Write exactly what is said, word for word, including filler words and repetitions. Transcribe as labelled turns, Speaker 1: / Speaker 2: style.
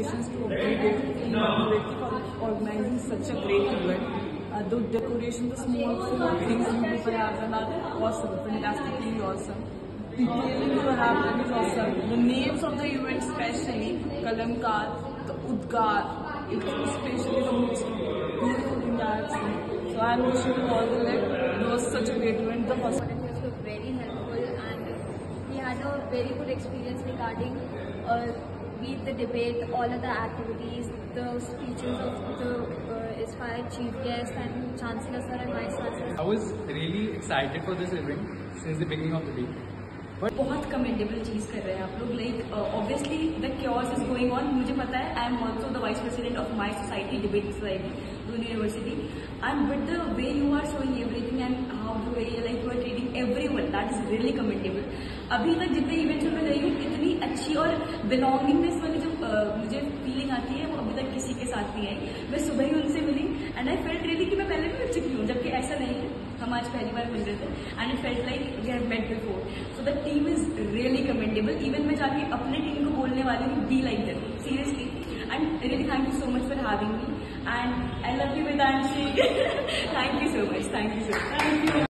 Speaker 1: congratulations to Upgraded team for organizing such a great event. Uh, the decoration, the small, small things you people have done are awesome, fantastically awesome. Detailing you have done is awesome. The names of the event, especially Kalamkar, the Udgar, it's especially the most beautiful thing I have seen. So I am wishing you all the luck. It was such a great event. The first
Speaker 2: Volunteers were very helpful, and we had a very good experience regarding uh, be it the debate, all of the activities, the speeches of the uh, inspired chief guest and Chancellor sir and Vice Chancellor.
Speaker 3: I was really excited for this event since the beginning of the day.
Speaker 4: बहुत commendable चीज कर रहे हैं आप लोग. Like obviously the chaos is going on. मुझे पता है I am also the vice president of my society, debate society, Doon university, and with the way you are showing everything and how the way like you are treating everyone, that is really commendable. अभी तक जितने events में मैं गई हूँ इतनी अच्छी और बिलोंगिंगनेस वाली जो uh, मुझे फीलिंग आती है वो अभी तक किसी के साथ नहीं आई. मैं सुबह ही उनसे मिली एंड आई फेल्ट रियली कि मैं पहले भी मिल चुकी हूँ, जबकि ऐसा नहीं है. हम आज पहली बार मिल रहे थे and it felt like we have met before. So the team is really commendable. Even मैं जाके अपने टीम को बोलने वाली हूँ, be like that seriously. And really thank you so much for having me and I love you Vedanshi. Thank you so much. Thank you so much. Thank you.